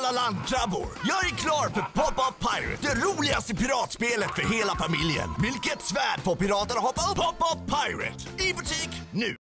alla landkrabbor. Jag är klar för Hoppa Pirate, det roligaste piratspelet för hela familjen. Vilket svärd på piraterna hoppa upp? Hoppa Pirate, i butik nu!